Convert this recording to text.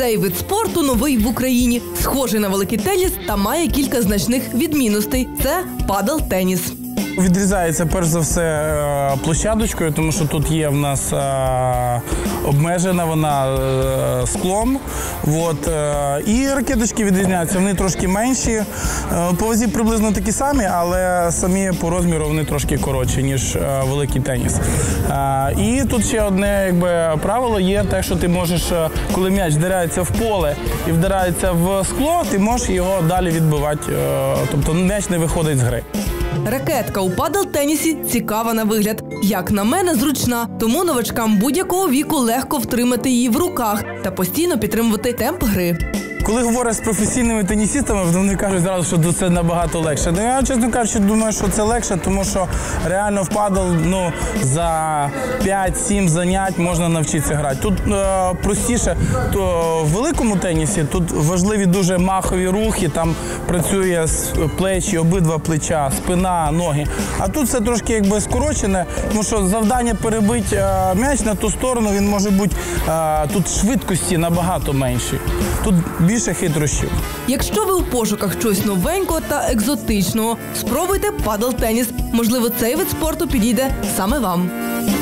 Цей вид спорту новий в Україні, схожий на великий теніс та має кілька значних відмінностей. Це падл-теніс. Відрізається перш за все площадочкою, тому що тут є в нас обмежена вона склом. І ракеточки відрізняються, вони трошки менші. По вазі приблизно такі самі, але самі по розміру вони трошки коротші, ніж великий теніс. І тут ще одне правило є те, що ти можеш, коли м'яч вдаряється в поле і вдарається в скло, ти можеш його далі відбивати, тобто м'яч не виходить з гри. Ракетка у падл-тенісі цікава на вигляд. Як на мене, зручна, тому новачкам будь-якого віку легко втримати її в руках та постійно підтримувати темп гри. Коли говорять з професійними тенісистами, вони кажуть зразу, що це набагато легше. Я, чесно кажучи, думаю, що це легше, тому що реально в падл за 5-7 занять можна навчитися грати. Тут простіше, в великому тенісі тут важливі дуже махові рухи, там працює плечі, обидва плеча, спина, ноги. А тут все трошки скорочене, тому що завдання перебити м'яч на ту сторону, він може бути, тут швидкості набагато менші. Тут більше хитрощів. Якщо ви у пошуках чогось новенького та екзотичного, спробуйте падл-теніс. Можливо, цей вид спорту підійде саме вам.